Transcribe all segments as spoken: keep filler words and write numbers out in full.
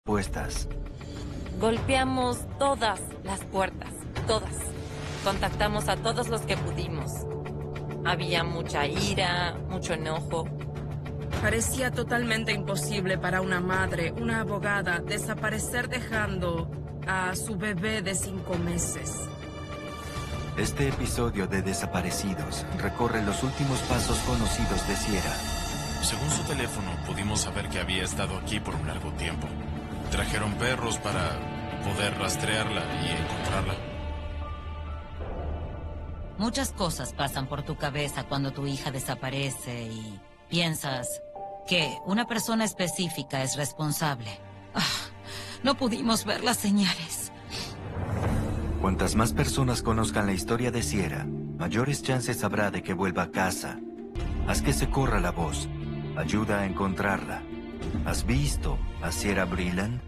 puestas. Golpeamos todas las puertas, todas. Contactamos a todos los que pudimos. Había mucha ira, mucho enojo. Parecía totalmente imposible para una madre, una abogada, desaparecer dejando a su bebé de cinco meses. Este episodio de Desaparecidos recorre los últimos pasos conocidos de Sierra. Según su teléfono, pudimos saber que había estado aquí por un largo tiempo. Trajeron perros para poder rastrearla y encontrarla. Muchas cosas pasan por tu cabeza cuando tu hija desaparece y piensas que una persona específica es responsable. Ah, no pudimos ver las señales. Cuantas más personas conozcan la historia de Sierra, mayores chances habrá de que vuelva a casa. Haz que se corra la voz. Ayuda a encontrarla. ¿Has visto a Sierra Breland?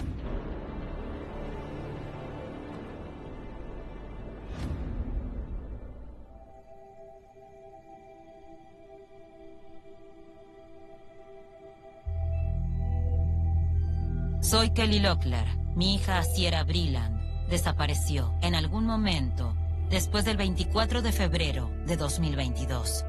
Soy Kelly Locklear. Mi hija Sierra Breland desapareció en algún momento después del veinticuatro de febrero de dos mil veintidós.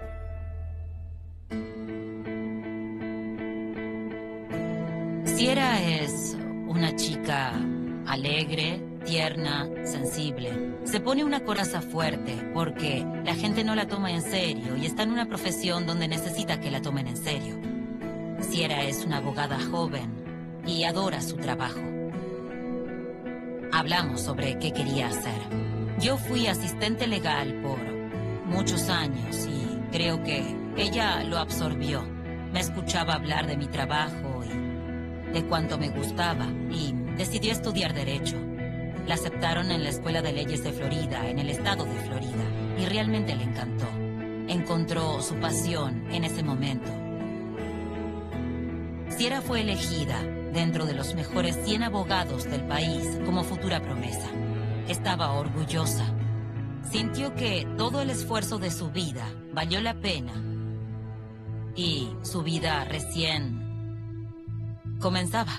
Sierra es una chica alegre, tierna, sensible. Se pone una coraza fuerte porque la gente no la toma en serio y está en una profesión donde necesita que la tomen en serio. Sierra es una abogada joven y adora su trabajo. Hablamos sobre qué quería hacer. Yo fui asistente legal por muchos años y creo que ella lo absorbió. Me escuchaba hablar de mi trabajo y de cuánto me gustaba y decidió estudiar Derecho. La aceptaron en la Escuela de Leyes de Florida, en el estado de Florida, y realmente le encantó. Encontró su pasión en ese momento. Sierra fue elegida dentro de los mejores cien abogados del país como futura promesa. Estaba orgullosa. Sintió que todo el esfuerzo de su vida valió la pena y su vida recién comenzaba.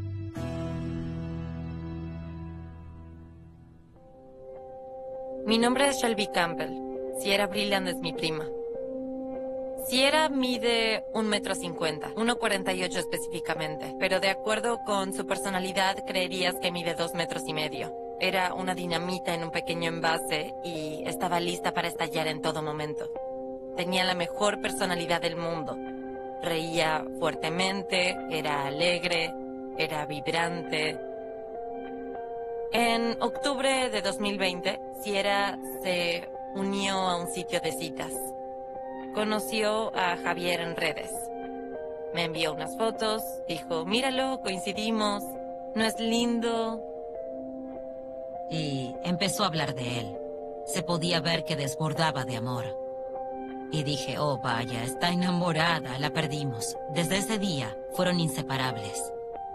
Mi nombre es Shelby Campbell. Sierra Breland es mi prima. Sierra mide un metro cincuenta, uno cuarenta y ocho específicamente, pero de acuerdo con su personalidad creerías que mide dos metros y medio. Era una dinamita en un pequeño envase y estaba lista para estallar en todo momento. Tenía la mejor personalidad del mundo. Reía fuertemente, era alegre, era vibrante. En octubre de dos mil veinte, Sierra se unió a un sitio de citas. Conoció a Javier en redes. Me envió unas fotos, dijo, míralo, coincidimos, ¿no es lindo? Y empezó a hablar de él. Se podía ver que desbordaba de amor. Y dije, oh vaya, está enamorada, la perdimos. Desde ese día fueron inseparables.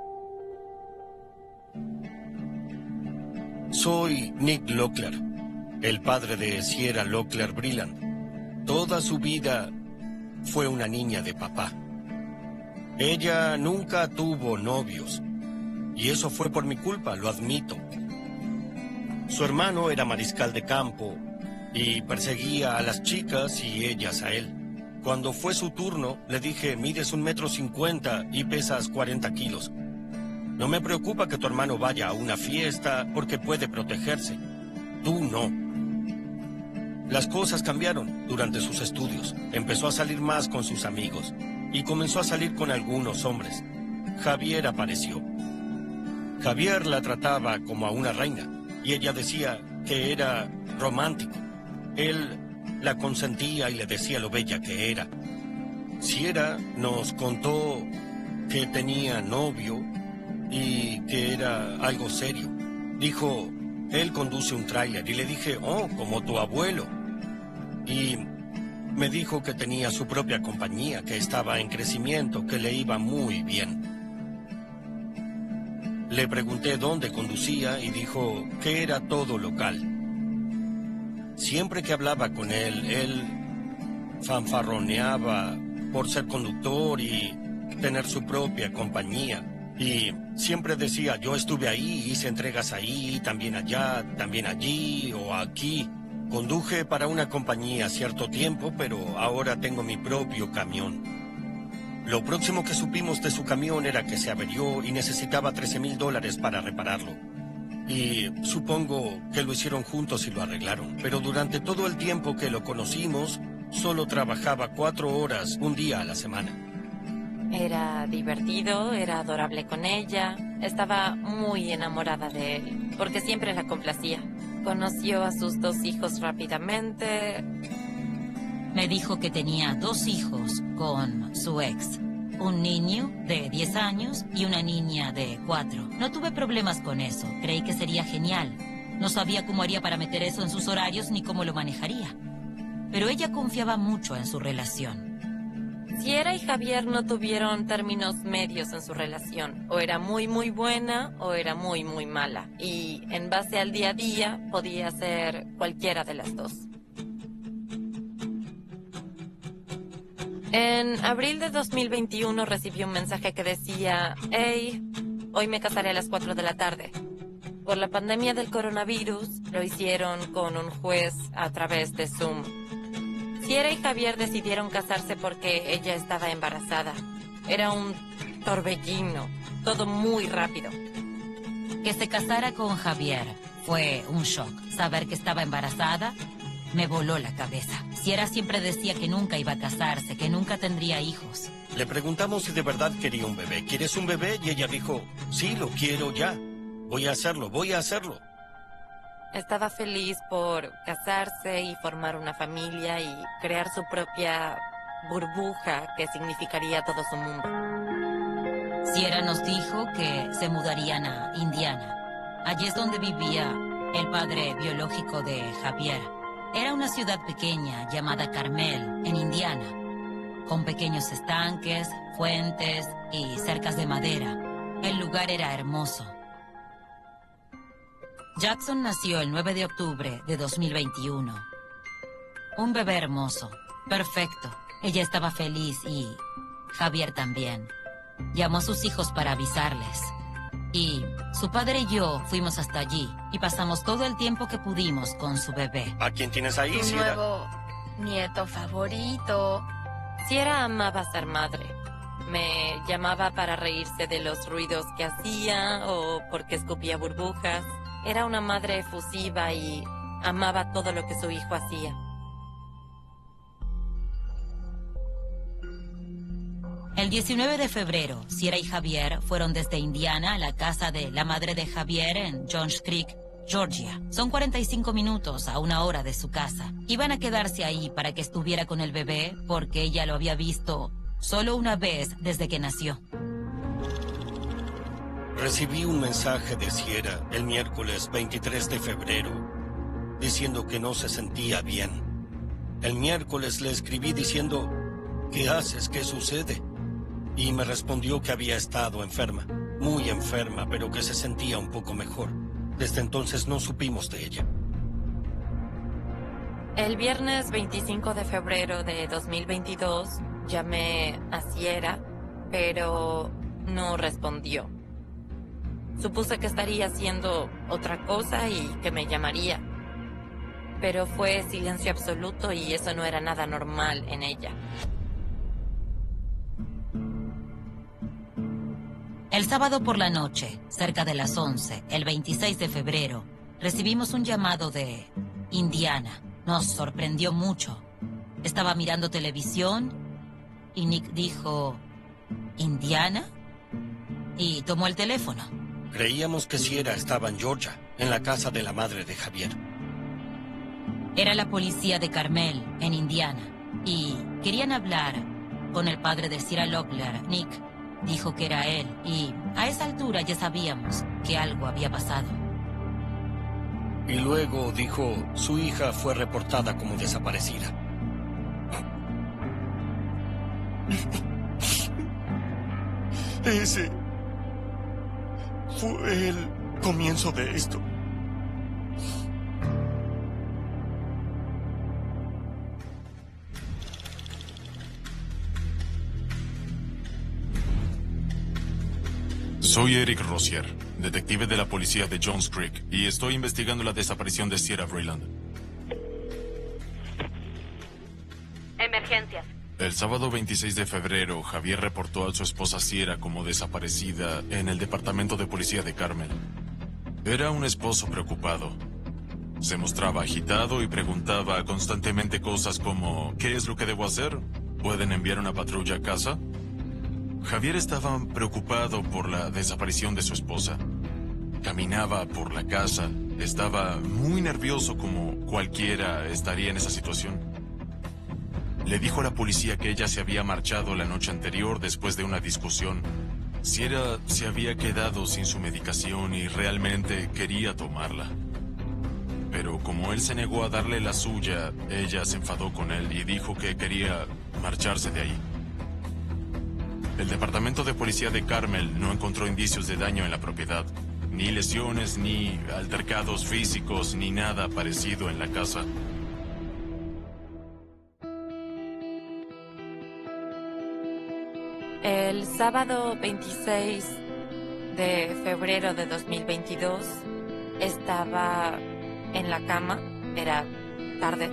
Soy Nick Locklear, el padre de Sierra Locklear Breland. Toda su vida fue una niña de papá. Ella nunca tuvo novios. Y eso fue por mi culpa, lo admito. Su hermano era mariscal de campo y perseguía a las chicas y ellas a él. Cuando fue su turno, le dije, mides un metro cincuenta y pesas cuarenta kilos. No me preocupa que tu hermano vaya a una fiesta porque puede protegerse. Tú no. Las cosas cambiaron durante sus estudios. Empezó a salir más con sus amigos y comenzó a salir con algunos hombres. Javier apareció. Javier la trataba como a una reina y ella decía que era romántico. Él la consentía y le decía lo bella que era. Sierra nos contó que tenía novio y que era algo serio. Dijo, él conduce un tráiler y le dije, oh, como tu abuelo. Y me dijo que tenía su propia compañía, que estaba en crecimiento, que le iba muy bien. Le pregunté dónde conducía y dijo que era todo local. Siempre que hablaba con él, él fanfarroneaba por ser conductor y tener su propia compañía. Y siempre decía, yo estuve ahí, hice entregas ahí, también allá, también allí o aquí. Conduje para una compañía cierto tiempo, pero ahora tengo mi propio camión. Lo próximo que supimos de su camión era que se averió y necesitaba trece mil dólares para repararlo. Y supongo que lo hicieron juntos y lo arreglaron. Pero durante todo el tiempo que lo conocimos, solo trabajaba cuatro horas, un día a la semana. Era divertido, era adorable con ella. Estaba muy enamorada de él, porque siempre la complacía. Conoció a sus dos hijos rápidamente. Me dijo que tenía dos hijos con su ex. Un niño de diez años y una niña de cuatro. No tuve problemas con eso. Creí que sería genial. No sabía cómo haría para meter eso en sus horarios ni cómo lo manejaría. Pero ella confiaba mucho en su relación. Sierra y Javier no tuvieron términos medios en su relación. O era muy, muy buena o era muy, muy mala. Y en base al día a día podía ser cualquiera de las dos. En abril de dos mil veintiuno recibí un mensaje que decía: hey, hoy me casaré a las cuatro de la tarde. Por la pandemia del coronavirus, lo hicieron con un juez a través de Zoom. Sierra y Javier decidieron casarse porque ella estaba embarazada. Era un torbellino, todo muy rápido. Que se casara con Javier fue un shock. Saber que estaba embarazada me voló la cabeza. Sierra siempre decía que nunca iba a casarse, que nunca tendría hijos. Le preguntamos si de verdad quería un bebé. ¿Quieres un bebé? Y ella dijo, sí, lo quiero ya. Voy a hacerlo, voy a hacerlo. Estaba feliz por casarse y formar una familia y crear su propia burbuja que significaría todo su mundo. Sierra nos dijo que se mudarían a Indiana. Allí es donde vivía el padre biológico de Javier. Era una ciudad pequeña llamada Carmel, en Indiana, con pequeños estanques, fuentes y cercas de madera. El lugar era hermoso. Jackson nació el nueve de octubre de dos mil veintiuno. Un bebé hermoso, perfecto. Ella estaba feliz y Javier también. Llamó a sus hijos para avisarles. Y su padre y yo fuimos hasta allí y pasamos todo el tiempo que pudimos con su bebé. ¿A quién tienes ahí, Tu Sierra? nuevo nieto favorito. Sierra amaba ser madre. Me llamaba para reírse de los ruidos que hacía o porque escupía burbujas. Era una madre efusiva y amaba todo lo que su hijo hacía. El diecinueve de febrero, Sierra y Javier fueron desde Indiana a la casa de la madre de Javier en Johns Creek, Georgia. Son cuarenta y cinco minutos a una hora de su casa. Iban a quedarse ahí para que estuviera con el bebé porque ella lo había visto solo una vez desde que nació. Recibí un mensaje de Sierra el miércoles veintitrés de febrero diciendo que no se sentía bien. El miércoles le escribí diciendo, ¿qué haces? ¿Qué sucede? Y me respondió que había estado enferma, muy enferma, pero que se sentía un poco mejor. Desde entonces no supimos de ella. El viernes veinticinco de febrero de dos mil veintidós llamé a Sierra, pero no respondió. Supuse que estaría haciendo otra cosa y que me llamaría. Pero fue silencio absoluto y eso no era nada normal en ella. El sábado por la noche, cerca de las once, el veintiséis de febrero, recibimos un llamado de Indiana. Nos sorprendió mucho. Estaba mirando televisión y Nick dijo, ¿Indiana? Y tomó el teléfono. Creíamos que Sierra estaba en Georgia, en la casa de la madre de Javier. Era la policía de Carmel, en Indiana, y querían hablar con el padre de Sierra Locklear. Nick dijo que era él, y a esa altura ya sabíamos que algo había pasado. Y luego dijo, su hija fue reportada como desaparecida. Ese fue el comienzo de esto. Soy Eric Rozier, detective de la policía de Jones Creek, y estoy investigando la desaparición de Sierra Vreeland. Emergencias. El sábado veintiséis de febrero, Javier reportó a su esposa Sierra como desaparecida en el departamento de policía de Carmel. Era un esposo preocupado. Se mostraba agitado y preguntaba constantemente cosas como ¿qué es lo que debo hacer? ¿Pueden enviar una patrulla a casa? Javier estaba preocupado por la desaparición de su esposa. Caminaba por la casa, estaba muy nervioso como cualquiera estaría en esa situación. Le dijo a la policía que ella se había marchado la noche anterior después de una discusión. Sierra se había quedado sin su medicación y realmente quería tomarla. Pero como él se negó a darle la suya, ella se enfadó con él y dijo que quería marcharse de ahí. El departamento de policía de Carmel no encontró indicios de daño en la propiedad, ni lesiones, ni altercados físicos, ni nada parecido en la casa. El sábado veintiséis de febrero de dos mil veintidós estaba en la cama, era tarde.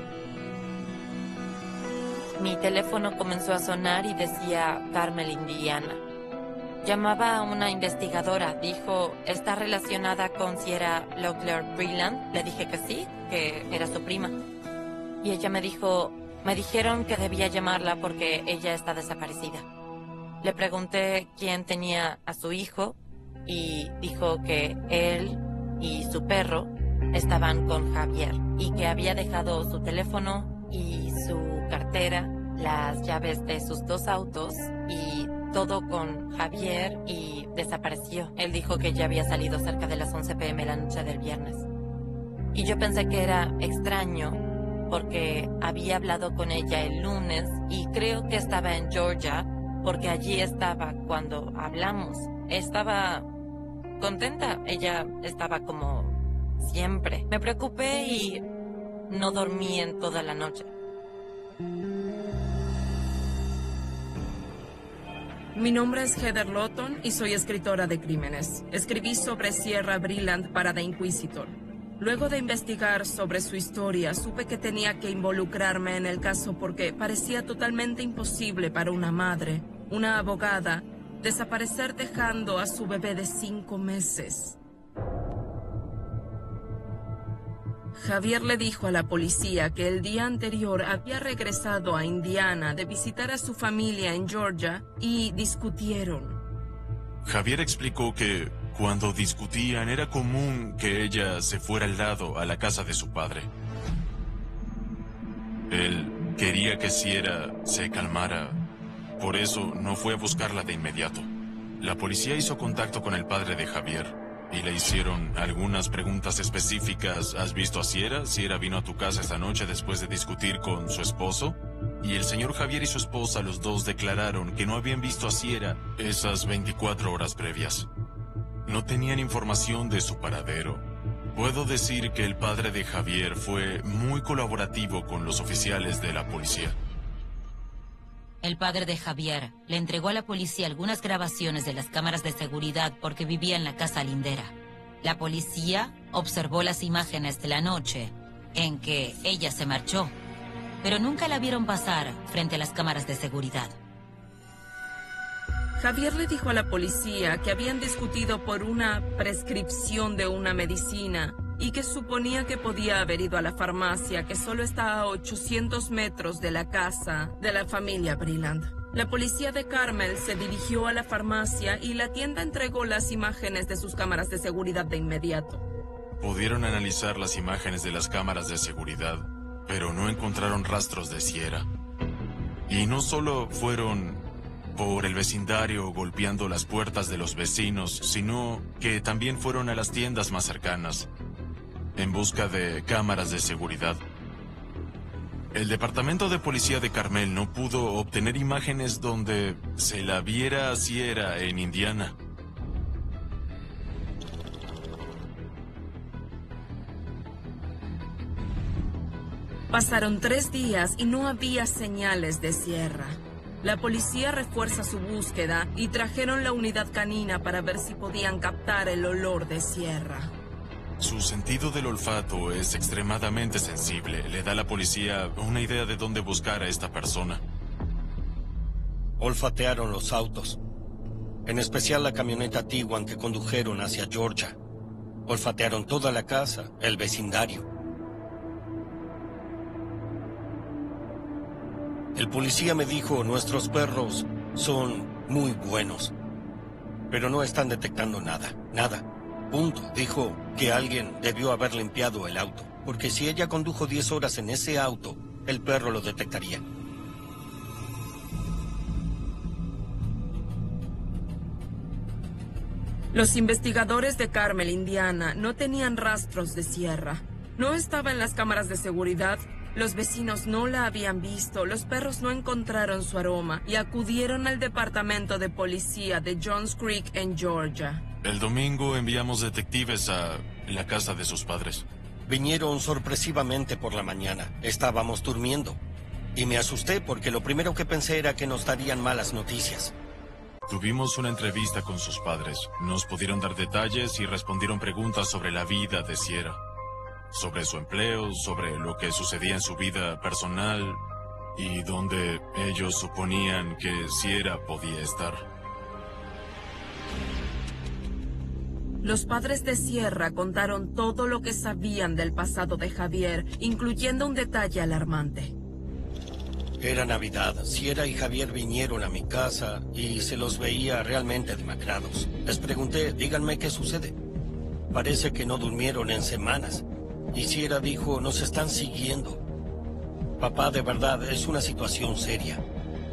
Mi teléfono comenzó a sonar y decía Carmel, Indiana. Llamaba a una investigadora, dijo, ¿está relacionada con Sierra Locklear Vreeland? Le dije que sí, que era su prima. Y ella me dijo, me dijeron que debía llamarla porque ella está desaparecida. Le pregunté quién tenía a su hijo y dijo que él y su perro estaban con Javier y que había dejado su teléfono y su cartera, las llaves de sus dos autos y todo con Javier y desapareció. Él dijo que ya había salido cerca de las once pe eme la noche del viernes. Y yo pensé que era extraño porque había hablado con ella el lunes y creo que estaba en Georgia porque allí estaba cuando hablamos. Estaba contenta, ella estaba como siempre. Me preocupé y no dormí en toda la noche. Mi nombre es Heather Lawton y soy escritora de crímenes. Escribí sobre Sierra Vreeland para The Inquisitor. Luego de investigar sobre su historia, supe que tenía que involucrarme en el caso porque parecía totalmente imposible para una madre, una abogada, desaparecer dejando a su bebé de cinco meses. Javier le dijo a la policía que el día anterior había regresado a Indiana de visitar a su familia en Georgia y discutieron. Javier explicó que cuando discutían era común que ella se fuera al lado a la casa de su padre. Él quería que Sierra se calmara, por eso no fue a buscarla de inmediato. La policía hizo contacto con el padre de Javier y le hicieron algunas preguntas específicas. ¿Has visto a Sierra? ¿Sierra vino a tu casa esta noche después de discutir con su esposo? Y el señor Javier y su esposa, los dos, declararon que no habían visto a Sierra esas veinticuatro horas previas. No tenían información de su paradero. Puedo decir que el padre de Javier fue muy colaborativo con los oficiales de la policía. El padre de Javier le entregó a la policía algunas grabaciones de las cámaras de seguridad porque vivía en la casa lindera. La policía observó las imágenes de la noche en que ella se marchó, pero nunca la vieron pasar frente a las cámaras de seguridad. Javier le dijo a la policía que habían discutido por una prescripción de una medicina y que suponía que podía haber ido a la farmacia, que solo está a ochocientos metros de la casa de la familia Vreeland. La policía de Carmel se dirigió a la farmacia y la tienda entregó las imágenes de sus cámaras de seguridad de inmediato. Pudieron analizar las imágenes de las cámaras de seguridad, pero no encontraron rastros de Sierra. Y no solo fueron por el vecindario golpeando las puertas de los vecinos, sino que también fueron a las tiendas más cercanas en busca de cámaras de seguridad. El departamento de policía de Carmel no pudo obtener imágenes donde se la viera a Sierra en Indiana. Pasaron tres días y no había señales de Sierra. La policía refuerza su búsqueda y trajeron la unidad canina para ver si podían captar el olor de Sierra. Su sentido del olfato es extremadamente sensible. Le da a la policía una idea de dónde buscar a esta persona. Olfatearon los autos, en especial la camioneta Tiguan que condujeron hacia Georgia. Olfatearon toda la casa, el vecindario. El policía me dijo, nuestros perros son muy buenos, pero no están detectando nada, nada. Punto. Dijo que alguien debió haber limpiado el auto, porque si ella condujo diez horas en ese auto, el perro lo detectaría. Los investigadores de Carmel, Indiana, no tenían rastros de Sierra. No estaba en las cámaras de seguridad. Los vecinos no la habían visto, los perros no encontraron su aroma y acudieron al departamento de policía de Johns Creek en Georgia. El domingo enviamos detectives a la casa de sus padres. Vinieron sorpresivamente por la mañana. Estábamos durmiendo. Y me asusté porque lo primero que pensé era que nos darían malas noticias. Tuvimos una entrevista con sus padres. Nos pudieron dar detalles y respondieron preguntas sobre la vida de Sierra. Sobre su empleo, sobre lo que sucedía en su vida personal y dónde ellos suponían que Sierra podía estar. Los padres de Sierra contaron todo lo que sabían del pasado de Javier, incluyendo un detalle alarmante. Era Navidad. Sierra y Javier vinieron a mi casa y se los veía realmente demacrados. Les pregunté, díganme qué sucede. Parece que no durmieron en semanas. Y Sierra dijo, nos están siguiendo. Papá, de verdad, es una situación seria.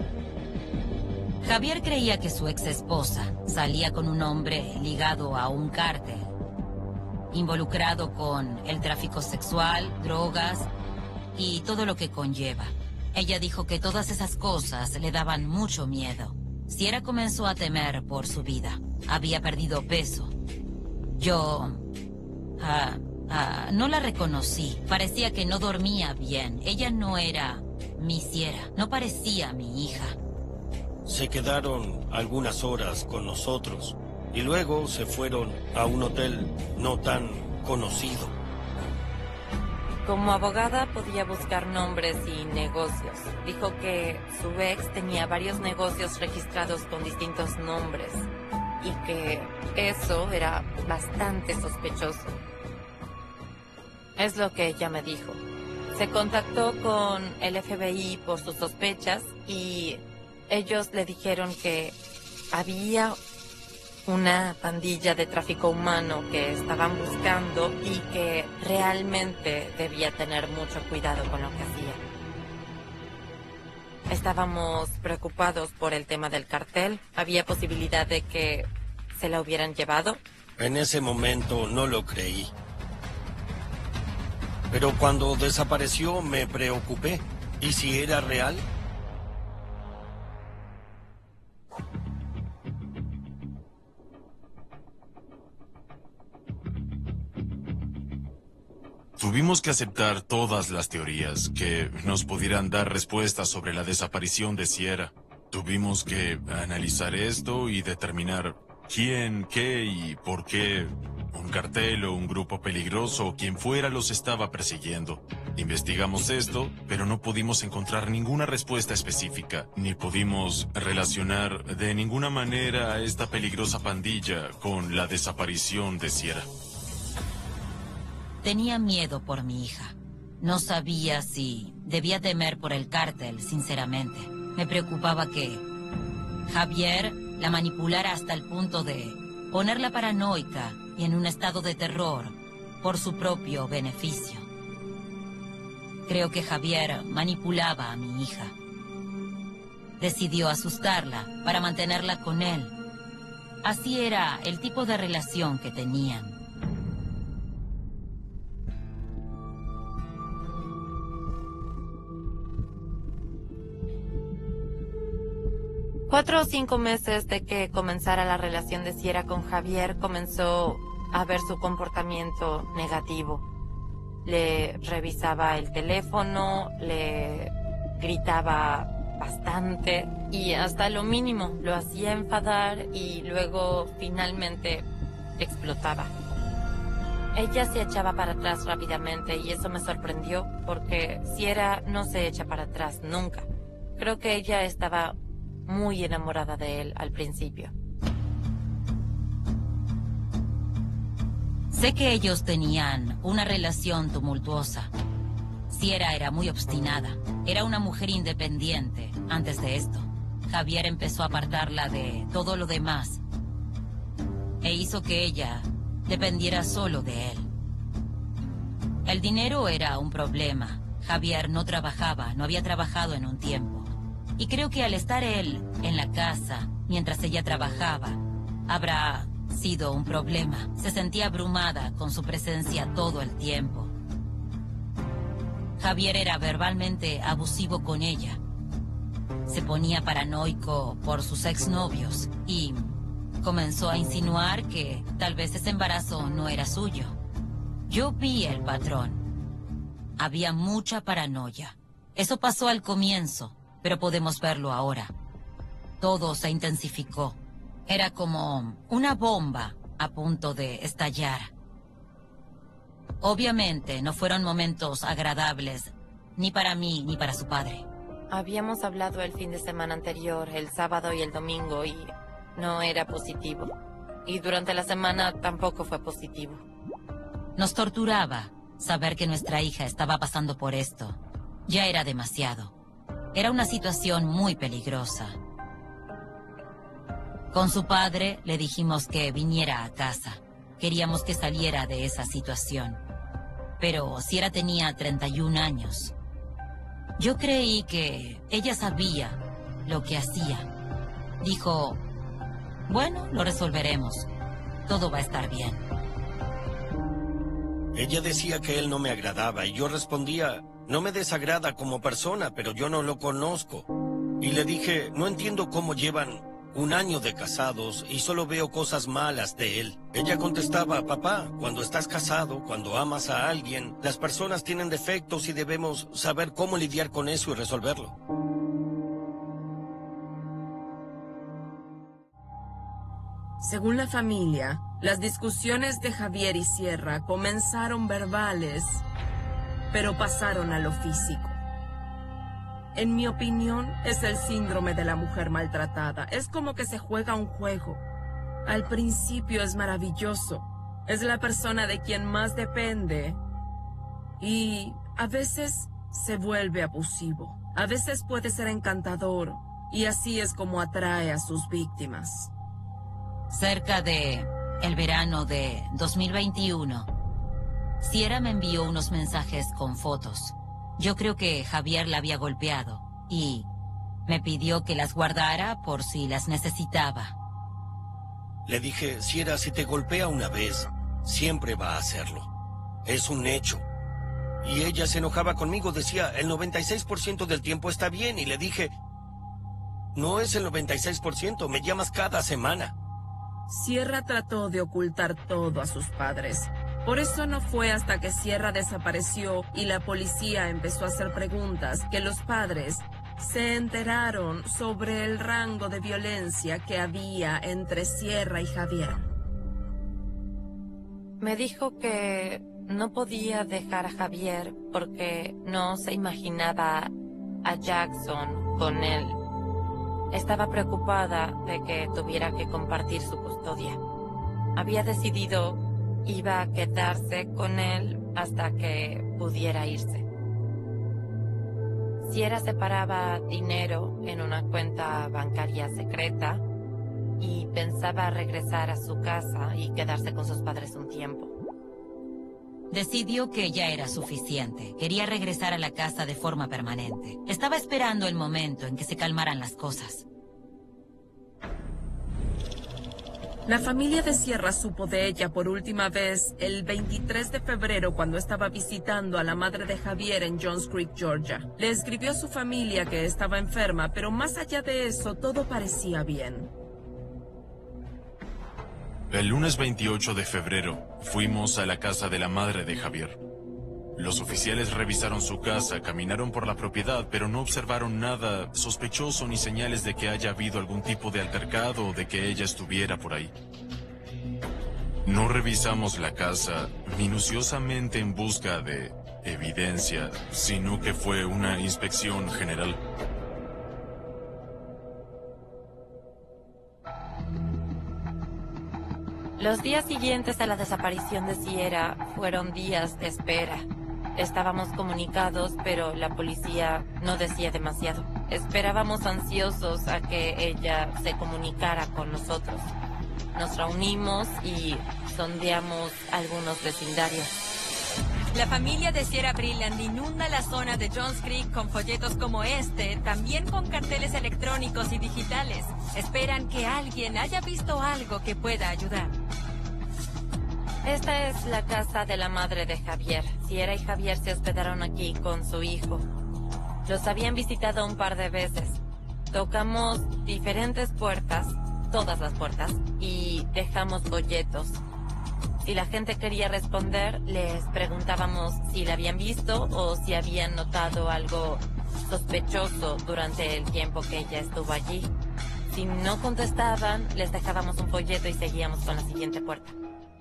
Javier creía que su ex esposa salía con un hombre ligado a un cártel, involucrado con el tráfico sexual, drogas y todo lo que conlleva. Ella dijo que todas esas cosas le daban mucho miedo. Sierra comenzó a temer por su vida. Había perdido peso. Yo... Uh, uh, no la reconocí. Parecía que no dormía bien. Ella no era mi Sierra. No parecía mi hija. Se quedaron algunas horas con nosotros y luego se fueron a un hotel no tan conocido. Como abogada podía buscar nombres y negocios. Dijo que su ex tenía varios negocios registrados con distintos nombres y que eso era bastante sospechoso. Es lo que ella me dijo. Se contactó con el F B I por sus sospechas y ellos le dijeron que había una pandilla de tráfico humano que estaban buscando y que realmente debía tener mucho cuidado con lo que hacía. Estábamos preocupados por el tema del cartel. ¿Había posibilidad de que se la hubieran llevado? En ese momento no lo creí. Pero cuando desapareció me preocupé. ¿Y si era real? Tuvimos que aceptar todas las teorías que nos pudieran dar respuestas sobre la desaparición de Sierra. Tuvimos que analizar esto y determinar quién, qué y por qué un cartel o un grupo peligroso o quien fuera los estaba persiguiendo. Investigamos esto, pero no pudimos encontrar ninguna respuesta específica, ni pudimos relacionar de ninguna manera a esta peligrosa pandilla con la desaparición de Sierra. Tenía miedo por mi hija. No sabía si debía temer por el cártel, sinceramente. Me preocupaba que Javier la manipulara hasta el punto de ponerla paranoica y en un estado de terror por su propio beneficio. Creo que Javier manipulaba a mi hija. Decidió asustarla para mantenerla con él. Así era el tipo de relación que tenían. Cuatro o cinco meses de que comenzara la relación de Sierra con Javier, comenzó a ver su comportamiento negativo. Le revisaba el teléfono, le gritaba bastante y hasta lo mínimo lo hacía enfadar y luego finalmente explotaba. Ella se echaba para atrás rápidamente y eso me sorprendió porque Sierra no se echa para atrás nunca. Creo que ella estaba muy enamorada de él al principio. Sé que ellos tenían una relación tumultuosa. Sierra era muy obstinada. Era una mujer independiente antes de esto. Javier empezó a apartarla de todo lo demás e hizo que ella dependiera solo de él. El dinero era un problema. Javier no trabajaba, no había trabajado en un tiempo. Y creo que al estar él en la casa mientras ella trabajaba, habrá sido un problema. Se sentía abrumada con su presencia todo el tiempo. Javier era verbalmente abusivo con ella. Se ponía paranoico por sus exnovios y comenzó a insinuar que tal vez ese embarazo no era suyo. Yo vi el patrón. Había mucha paranoia. Eso pasó al comienzo, pero podemos verlo ahora. Todo se intensificó. Era como una bomba a punto de estallar. Obviamente no fueron momentos agradables, ni para mí ni para su padre. Habíamos hablado el fin de semana anterior, el sábado y el domingo, y no era positivo. Y durante la semana tampoco fue positivo. Nos torturaba saber que nuestra hija estaba pasando por esto. Ya era demasiado. Era una situación muy peligrosa. Con su padre le dijimos que viniera a casa. Queríamos que saliera de esa situación. Pero Sierra tenía treinta y un años. Yo creí que ella sabía lo que hacía. Dijo, bueno, lo resolveremos. Todo va a estar bien. Ella decía que él no me agradaba y yo respondía, no me desagrada como persona, pero yo no lo conozco. Y le dije, no entiendo cómo llevan un año de casados y solo veo cosas malas de él. Ella contestaba, papá, cuando estás casado, cuando amas a alguien, las personas tienen defectos y debemos saber cómo lidiar con eso y resolverlo. Según la familia, las discusiones de Javier y Sierra comenzaron verbales, pero pasaron a lo físico. En mi opinión, es el síndrome de la mujer maltratada. Es como que se juega un juego. Al principio es maravilloso. Es la persona de quien más depende. Y a veces se vuelve abusivo. A veces puede ser encantador. Y así es como atrae a sus víctimas. Cerca de el verano de dos mil veintiuno, Sierra me envió unos mensajes con fotos. Yo creo que Javier la había golpeado y me pidió que las guardara por si las necesitaba. Le dije, Sierra, si te golpea una vez, siempre va a hacerlo. Es un hecho. Y ella se enojaba conmigo, decía, el noventa y seis por ciento del tiempo está bien. Y le dije, no es el noventa y seis por ciento, me llamas cada semana. Sierra trató de ocultar todo a sus padres. Por eso no fue hasta que Sierra desapareció y la policía empezó a hacer preguntas que los padres se enteraron sobre el rango de violencia que había entre Sierra y Javier. Me dijo que no podía dejar a Javier porque no se imaginaba a Jackson con él. Estaba preocupada de que tuviera que compartir su custodia. Había decidido iba a quedarse con él hasta que pudiera irse. Sierra separaba dinero en una cuenta bancaria secreta y pensaba regresar a su casa y quedarse con sus padres un tiempo. Decidió que ya era suficiente. Quería regresar a la casa de forma permanente. Estaba esperando el momento en que se calmaran las cosas. La familia de Sierra supo de ella por última vez el veintitrés de febrero cuando estaba visitando a la madre de Javier en Johns Creek, Georgia. Le escribió a su familia que estaba enferma, pero más allá de eso, todo parecía bien. El lunes veintiocho de febrero fuimos a la casa de la madre de Javier. Los oficiales revisaron su casa, caminaron por la propiedad, pero no observaron nada sospechoso ni señales de que haya habido algún tipo de altercado o de que ella estuviera por ahí. No revisamos la casa minuciosamente en busca de evidencia, sino que fue una inspección general. Los días siguientes a la desaparición de Sierra fueron días de espera. Estábamos comunicados, pero la policía no decía demasiado. Esperábamos ansiosos a que ella se comunicara con nosotros. Nos reunimos y sondeamos algunos vecindarios. La familia de Sierra Brilliant inunda la zona de Johns Creek con folletos como este, también con carteles electrónicos y digitales. Esperan que alguien haya visto algo que pueda ayudar. Esta es la casa de la madre de Javier. Sierra y Javier se hospedaron aquí con su hijo. Los habían visitado un par de veces. Tocamos diferentes puertas, todas las puertas, y dejamos folletos. Si la gente quería responder, les preguntábamos si la habían visto o si habían notado algo sospechoso durante el tiempo que ella estuvo allí. Si no contestaban, les dejábamos un folleto y seguíamos con la siguiente puerta.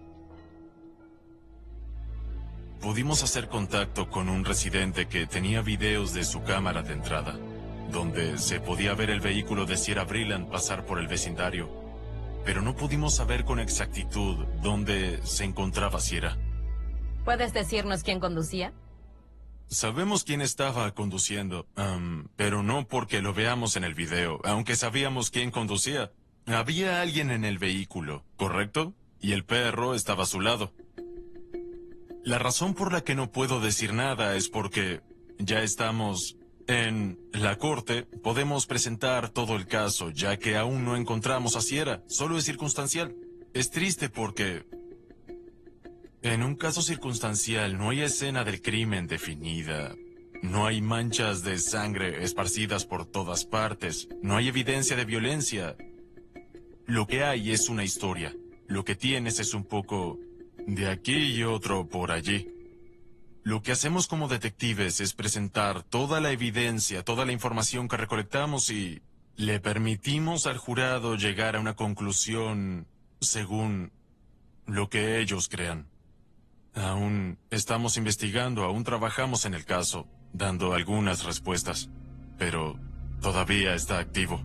Pudimos hacer contacto con un residente que tenía videos de su cámara de entrada, donde se podía ver el vehículo de Sierra Brilliant pasar por el vecindario, pero no pudimos saber con exactitud dónde se encontraba Sierra. ¿Puedes decirnos quién conducía? Sabemos quién estaba conduciendo, um, pero no porque lo veamos en el video, aunque sabíamos quién conducía. Había alguien en el vehículo, ¿correcto? Y el perro estaba a su lado. La razón por la que no puedo decir nada es porque ya estamos en la corte. Podemos presentar todo el caso, ya que aún no encontramos a Sierra. Solo es circunstancial. Es triste porque en un caso circunstancial no hay escena del crimen definida. No hay manchas de sangre esparcidas por todas partes. No hay evidencia de violencia. Lo que hay es una historia. Lo que tienes es un poco de aquí y otro por allí. Lo que hacemos como detectives es presentar toda la evidencia, toda la información que recolectamos y le permitimos al jurado llegar a una conclusión según lo que ellos crean. Aún estamos investigando, aún trabajamos en el caso, dando algunas respuestas, pero todavía está activo.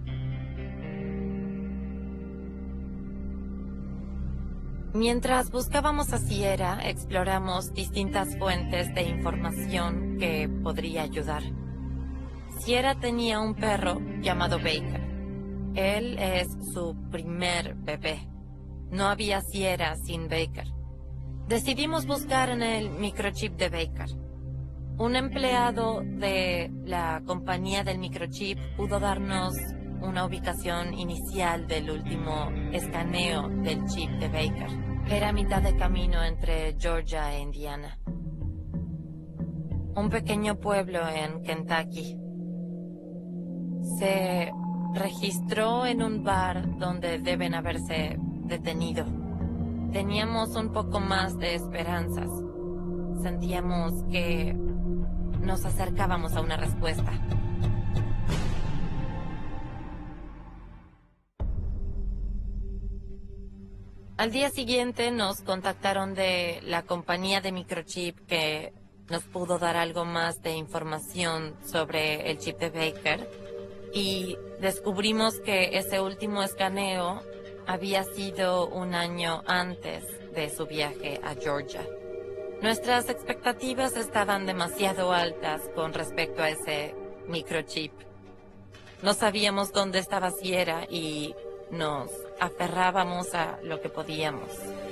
Mientras buscábamos a Sierra, exploramos distintas fuentes de información que podría ayudar. Sierra tenía un perro llamado Baker. Él es su primer bebé. No había Sierra sin Baker. Decidimos buscar en el microchip de Baker. Un empleado de la compañía del microchip pudo darnos una ubicación inicial del último escaneo del chip de Baker. Era a mitad de camino entre Georgia e Indiana. Un pequeño pueblo en Kentucky. Se registró en un bar donde deben haberse detenido. Teníamos un poco más de esperanzas. Sentíamos que nos acercábamos a una respuesta. Al día siguiente nos contactaron de la compañía de microchip que nos pudo dar algo más de información sobre el chip de Baker y descubrimos que ese último escaneo había sido un año antes de su viaje a Georgia. Nuestras expectativas estaban demasiado altas con respecto a ese microchip. No sabíamos dónde estaba Sierra y nos aferrábamos a lo que podíamos.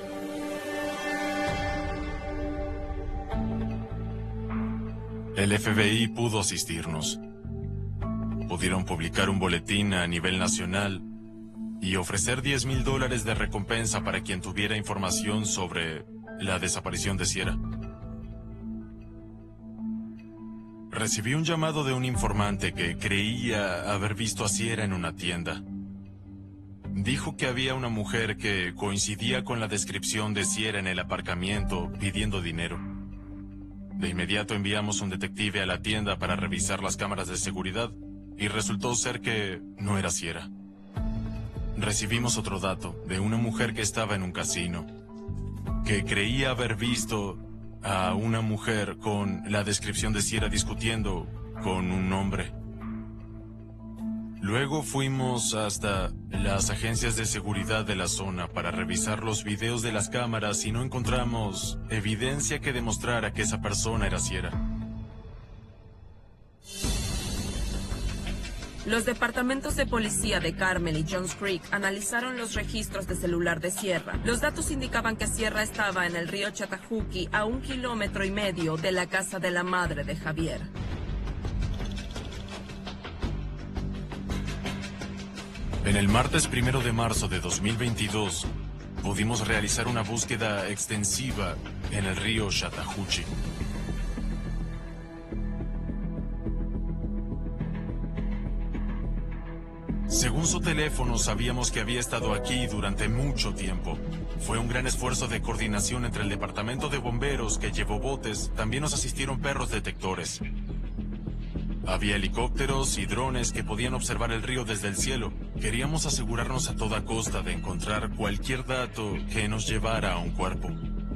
El F B I pudo asistirnos. Pudieron publicar un boletín a nivel nacional y ofrecer diez mil dólares de recompensa para quien tuviera información sobre la desaparición de Sierra. Recibí un llamado de un informante que creía haber visto a Sierra en una tienda. Dijo que había una mujer que coincidía con la descripción de Sierra en el aparcamiento pidiendo dinero. De inmediato enviamos un detective a la tienda para revisar las cámaras de seguridad y resultó ser que no era Sierra. Recibimos otro dato de una mujer que estaba en un casino, que creía haber visto a una mujer con la descripción de Sierra discutiendo con un hombre. Luego fuimos hasta las agencias de seguridad de la zona para revisar los videos de las cámaras y no encontramos evidencia que demostrara que esa persona era Sierra. Los departamentos de policía de Carmel y Johns Creek analizaron los registros de celular de Sierra. Los datos indicaban que Sierra estaba en el río Chattahoochee a un kilómetro y medio de la casa de la madre de Javier. En el martes primero de marzo de dos mil veintidós, pudimos realizar una búsqueda extensiva en el río Chattahoochee. Según su teléfono, sabíamos que había estado aquí durante mucho tiempo. Fue un gran esfuerzo de coordinación entre el departamento de bomberos que llevó botes. También nos asistieron perros detectores. Había helicópteros y drones que podían observar el río desde el cielo. Queríamos asegurarnos a toda costa de encontrar cualquier dato que nos llevara a un cuerpo.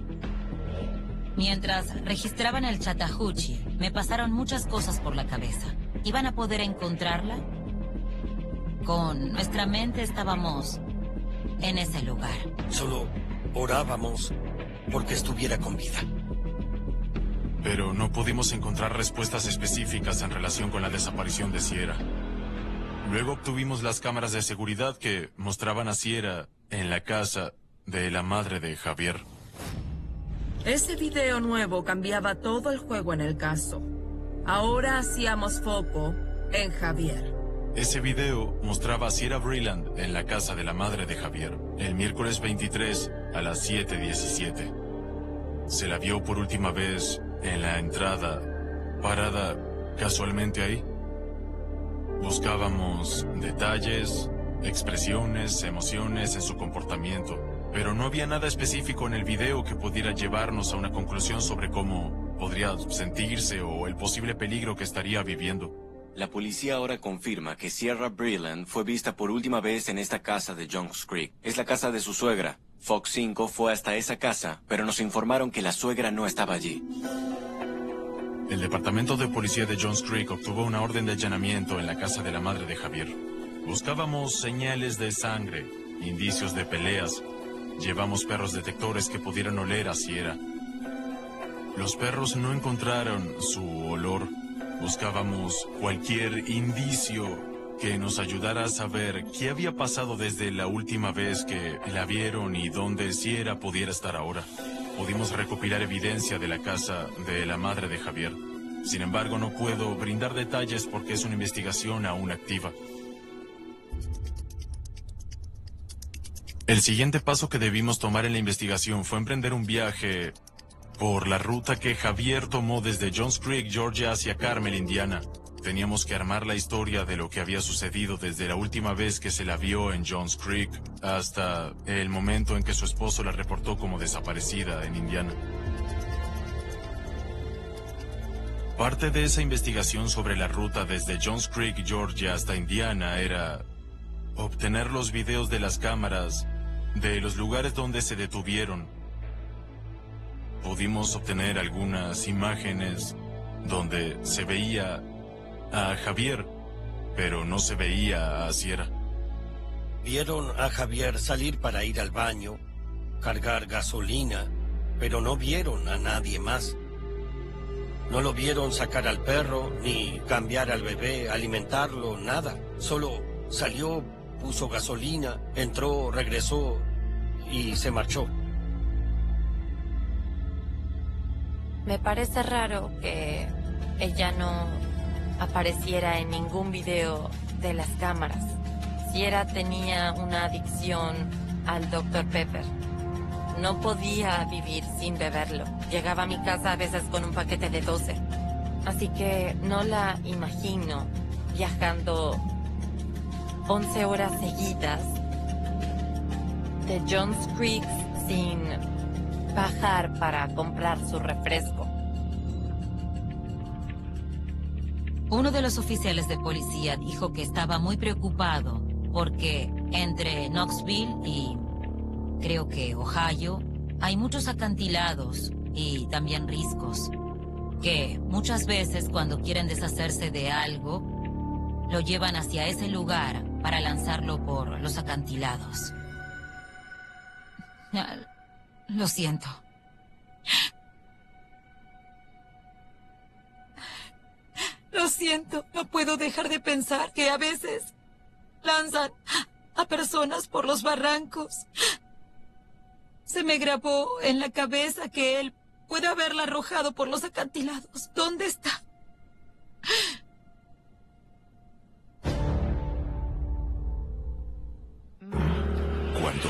Mientras registraban el Chattahoochee, me pasaron muchas cosas por la cabeza. ¿Iban a poder encontrarla? Con nuestra mente estábamos en ese lugar. Solo orábamos porque estuviera con vida. Pero no pudimos encontrar respuestas específicas en relación con la desaparición de Sierra. Luego obtuvimos las cámaras de seguridad que mostraban a Sierra en la casa de la madre de Javier. Ese video nuevo cambiaba todo el juego en el caso. Ahora hacíamos foco en Javier. Ese video mostraba a Sierra Breland en la casa de la madre de Javier, el miércoles veintitrés a las siete diecisiete. Se la vio por última vez en la entrada, parada casualmente ahí. Buscábamos detalles, expresiones, emociones en su comportamiento, pero no había nada específico en el video que pudiera llevarnos a una conclusión sobre cómo podría sentirse o el posible peligro que estaría viviendo. La policía ahora confirma que Sierra Breland fue vista por última vez en esta casa de Johns Creek. Es la casa de su suegra. Fox cinco fue hasta esa casa, pero nos informaron que la suegra no estaba allí. El departamento de policía de Johns Creek obtuvo una orden de allanamiento en la casa de la madre de Javier. Buscábamos señales de sangre, indicios de peleas. Llevamos perros detectores que pudieran oler a Sierra. Los perros no encontraron su olor. Buscábamos cualquier indicio que nos ayudara a saber qué había pasado desde la última vez que la vieron y dónde Sierra pudiera estar ahora. Pudimos recopilar evidencia de la casa de la madre de Javier. Sin embargo, no puedo brindar detalles porque es una investigación aún activa. El siguiente paso que debimos tomar en la investigación fue emprender un viaje por la ruta que Javier tomó desde Johns Creek, Georgia, hacia Carmel, Indiana. Teníamos que armar la historia de lo que había sucedido desde la última vez que se la vio en Johns Creek hasta el momento en que su esposo la reportó como desaparecida en Indiana. Parte de esa investigación sobre la ruta desde Johns Creek, Georgia, hasta Indiana era obtener los videos de las cámaras de los lugares donde se detuvieron. Pudimos obtener algunas imágenes donde se veía a Javier, pero no se veía a Sierra. Vieron a Javier salir para ir al baño, cargar gasolina, pero no vieron a nadie más. No lo vieron sacar al perro, ni cambiar al bebé, alimentarlo, nada. Solo salió, puso gasolina, entró, regresó y se marchó. Me parece raro que ella no apareciera en ningún video de las cámaras. Sierra tenía una adicción al doctor Pepper. No podía vivir sin beberlo. Llegaba a mi casa a veces con un paquete de doce. Así que no la imagino viajando once horas seguidas de Johns Creek sin bajar para comprar su refresco. Uno de los oficiales de policía dijo que estaba muy preocupado porque entre Knoxville y creo que Ohio hay muchos acantilados y también riscos, que muchas veces cuando quieren deshacerse de algo, lo llevan hacia ese lugar para lanzarlo por los acantilados. Lo siento. Lo siento, no puedo dejar de pensar que a veces lanzan a personas por los barrancos. Se me grabó en la cabeza que él puede haberla arrojado por los acantilados. ¿Dónde está? ¿Cuándo?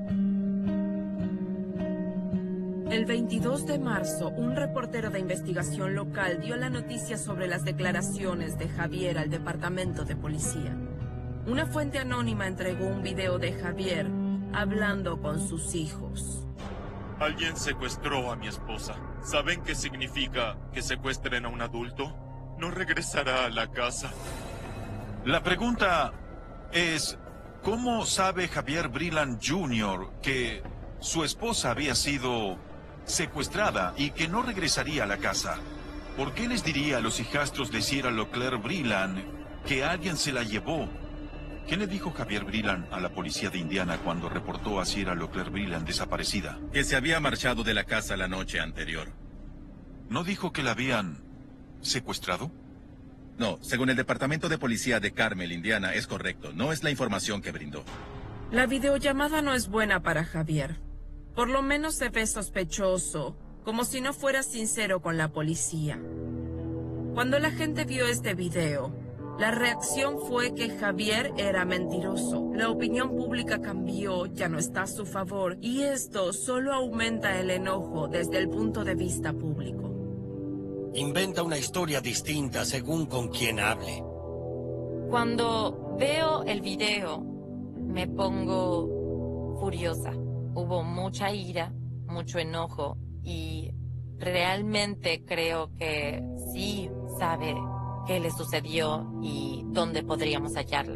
El veintidós de marzo, un reportero de investigación local dio la noticia sobre las declaraciones de Javier al departamento de policía. Una fuente anónima entregó un video de Javier hablando con sus hijos. Alguien secuestró a mi esposa. ¿Saben qué significa que secuestren a un adulto? No regresará a la casa. La pregunta es, ¿cómo sabe Javier Breland junior que su esposa había sido secuestrada y que no regresaría a la casa? ¿Por qué les diría a los hijastros de Sierra Locklear Breland que alguien se la llevó? ¿Qué le dijo Javier Breland a la policía de Indiana cuando reportó a Sierra Locklear Breland desaparecida? Que se había marchado de la casa la noche anterior. ¿No dijo que la habían secuestrado? No, según el departamento de policía de Carmel, Indiana, es correcto. No es la información que brindó. La videollamada no es buena para Javier. Por lo menos se ve sospechoso, como si no fuera sincero con la policía. Cuando la gente vio este video, la reacción fue que Javier era mentiroso. La opinión pública cambió, ya no está a su favor, y esto solo aumenta el enojo desde el punto de vista público. Inventa una historia distinta según con quién hable. Cuando veo el video, me pongo furiosa. Hubo mucha ira, mucho enojo, y realmente creo que sí sabe qué le sucedió y dónde podríamos hallarla.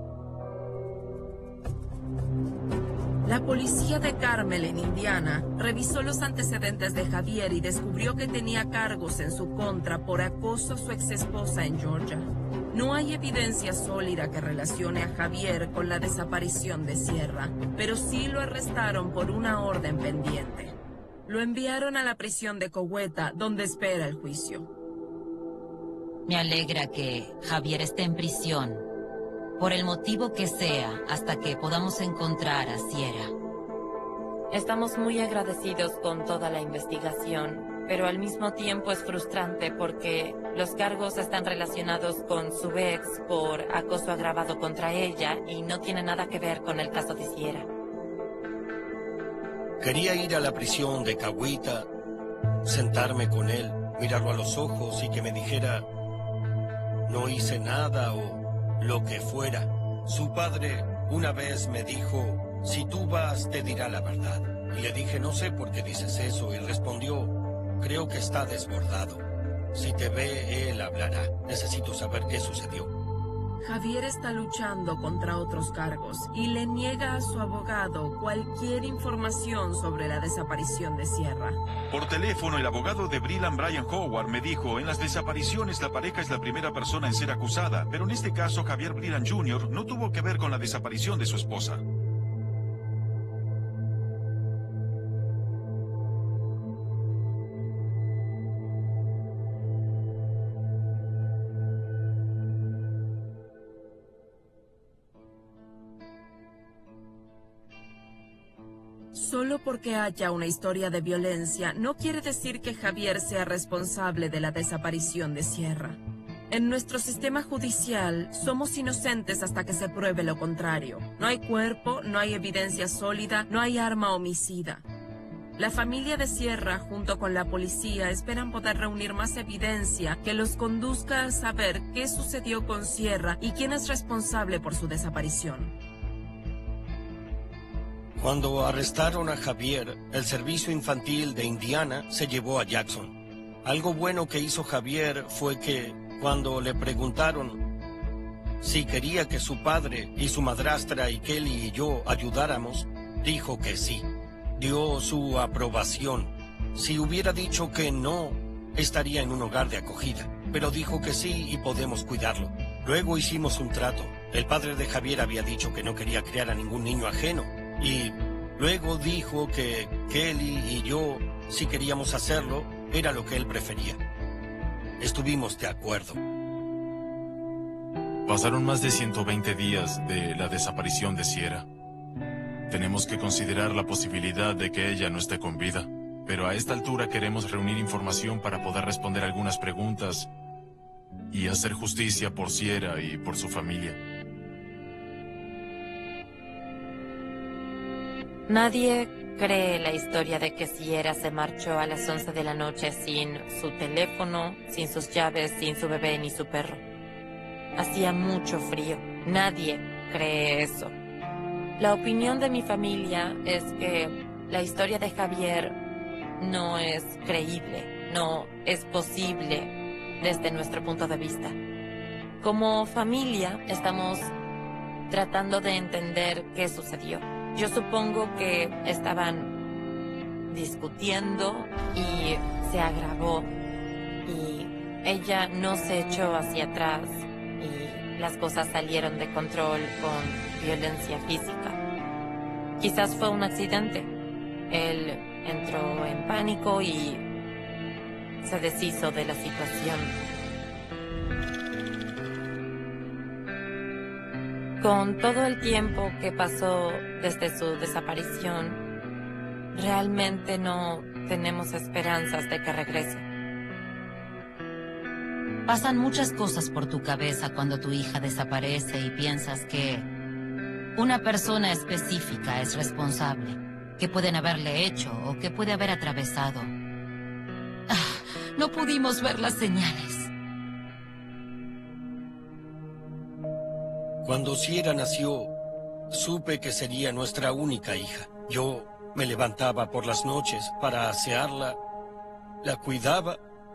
La policía de Carmel en Indiana revisó los antecedentes de Javier y descubrió que tenía cargos en su contra por acoso a su exesposa en Georgia. No hay evidencia sólida que relacione a Javier con la desaparición de Sierra, pero sí lo arrestaron por una orden pendiente. Lo enviaron a la prisión de Coweta, donde espera el juicio. Me alegra que Javier esté en prisión, por el motivo que sea, hasta que podamos encontrar a Sierra. Estamos muy agradecidos con toda la investigación, pero al mismo tiempo es frustrante porque los cargos están relacionados con su ex por acoso agravado contra ella y no tiene nada que ver con el caso de Sierra. Quería ir a la prisión de Coweta, sentarme con él, mirarlo a los ojos y que me dijera no hice nada o lo que fuera. Su padre una vez me dijo, si tú vas te dirá la verdad. Y le dije, no sé por qué dices eso, y respondió, creo que está desbordado. Si te ve, él hablará. Necesito saber qué sucedió. Javier está luchando contra otros cargos y le niega a su abogado cualquier información sobre la desaparición de Sierra. Por teléfono, el abogado de Breland, Brian Howard, me dijo, en las desapariciones la pareja es la primera persona en ser acusada, pero en este caso Javier Breland junior no tuvo que ver con la desaparición de su esposa. Solo porque haya una historia de violencia no quiere decir que Javier sea responsable de la desaparición de Sierra. En nuestro sistema judicial somos inocentes hasta que se pruebe lo contrario. No hay cuerpo, no hay evidencia sólida, no hay arma homicida. La familia de Sierra junto con la policía esperan poder reunir más evidencia que los conduzca a saber qué sucedió con Sierra y quién es responsable por su desaparición. Cuando arrestaron a Javier, el servicio infantil de Indiana se llevó a Jackson. Algo bueno que hizo Javier fue que cuando le preguntaron si quería que su padre y su madrastra y Kelly y yo ayudáramos, dijo que sí. Dio su aprobación. Si hubiera dicho que no, estaría en un hogar de acogida. Pero dijo que sí y podemos cuidarlo. Luego hicimos un trato. El padre de Javier había dicho que no quería criar a ningún niño ajeno. Y luego dijo que Kelly y yo, si queríamos hacerlo, era lo que él prefería. Estuvimos de acuerdo. Pasaron más de ciento veinte días de la desaparición de Sierra. Tenemos que considerar la posibilidad de que ella no esté con vida. Pero a esta altura queremos reunir información para poder responder algunas preguntas y hacer justicia por Sierra y por su familia. Nadie cree la historia de que Sierra se marchó a las once de la noche sin su teléfono, sin sus llaves, sin su bebé ni su perro. Hacía mucho frío. Nadie cree eso. La opinión de mi familia es que la historia de Javier no es creíble, no es posible desde nuestro punto de vista. Como familia estamos tratando de entender qué sucedió. Yo supongo que estaban discutiendo y se agravó y ella no se echó hacia atrás y las cosas salieron de control con violencia física. Quizás fue un accidente. Él entró en pánico y se deshizo de la situación. Con todo el tiempo que pasó desde su desaparición, realmente no tenemos esperanzas de que regrese. Pasan muchas cosas por tu cabeza cuando tu hija desaparece y piensas que una persona específica es responsable, que pueden haberle hecho o que puede haber atravesado. Ah, no pudimos ver las señales. Cuando Sierra nació, supe que sería nuestra única hija. Yo me levantaba por las noches para asearla, la cuidaba.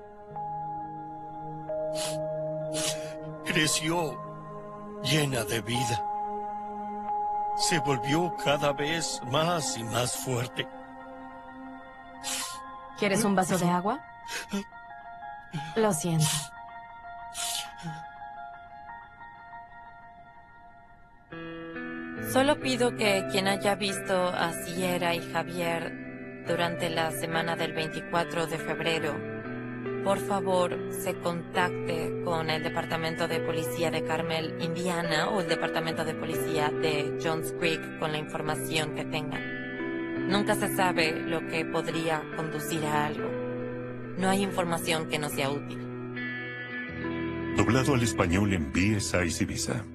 Creció llena de vida. Se volvió cada vez más y más fuerte. ¿Quieres un vaso de agua? Lo siento. Solo pido que quien haya visto a Sierra y Javier durante la semana del veinticuatro de febrero, por favor se contacte con el Departamento de Policía de Carmel, Indiana, o el Departamento de Policía de Johns Creek con la información que tengan. Nunca se sabe lo que podría conducir a algo. No hay información que no sea útil. Doblado al español en B S I Civisa.